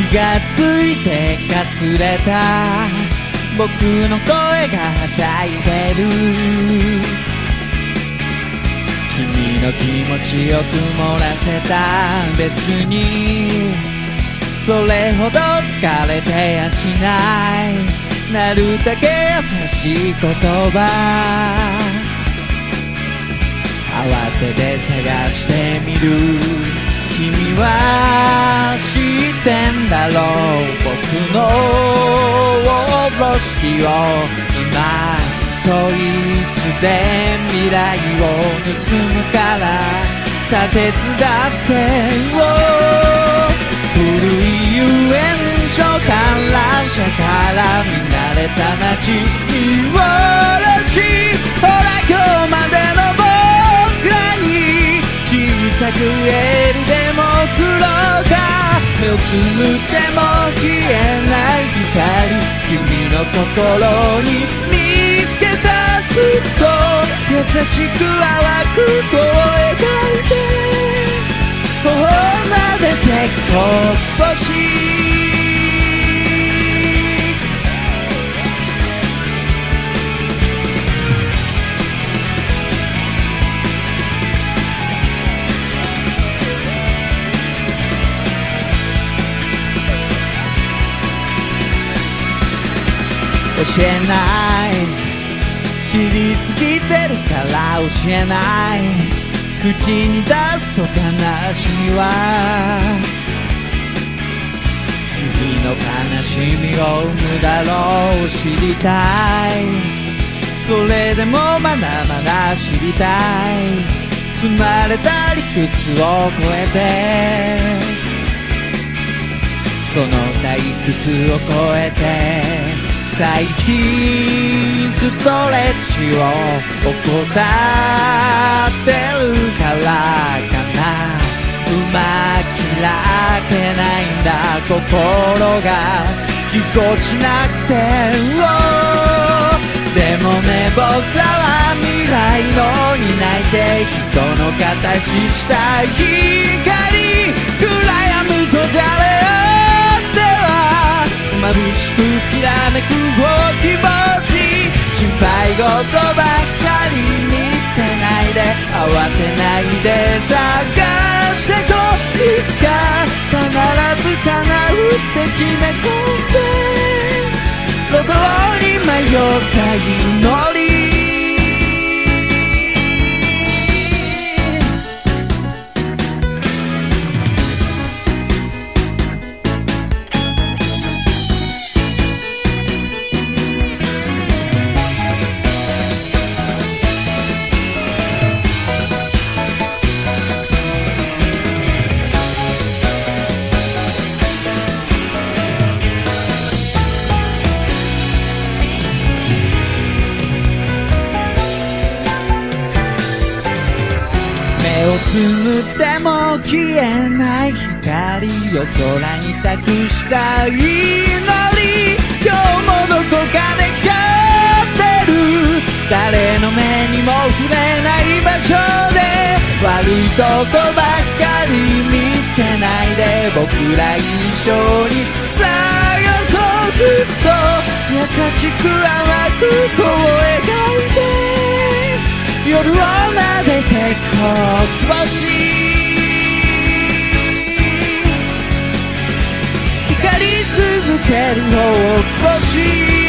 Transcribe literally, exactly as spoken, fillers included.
気がついてかすれた僕の声がはしゃいでる。君の気持ちよく漏らせた。別にそれほど疲れてやしない。なるだけ優しい言葉慌てて探してみる。君は知ってんだろう僕の風呂敷を。今そいつで未来を盗むからさ手伝ってよ。古い遊園所観覧車から見慣れた街見下ろし、ほら今日までの僕らに小さくエールでも送ろうか。目をつむっても消えない光、君の心に見つけた。すっと優しく淡く声描いて頬を撫でてこっぽし。教えない、知りすぎてるから教えない。口に出すと悲しみは次の悲しみを生むだろう。知りたい、それでもまだまだ知りたい。積まれた理屈を超えてその退屈を超えて最近ストレッチを怠ってるからかな。うまく開けないんだ心がぎこちなくて。でもね僕らは未来の担い手、人の形した光、暗闇とじゃれ合っては眩しくきらめく大き星。心配事ばっかり見捨てないで慌てないで探してこう。いつか必ず叶うって決め込んで路頭に迷った祈り。つむっても消えない光を空に託した祈り。今日もどこかで光ってる、誰の目にも触れない場所で。悪いとこばっかり見つけないで僕ら一緒に探そう。ずっと優しく淡く声描いて夜を撫でてこっぽし。光り続ける大き星。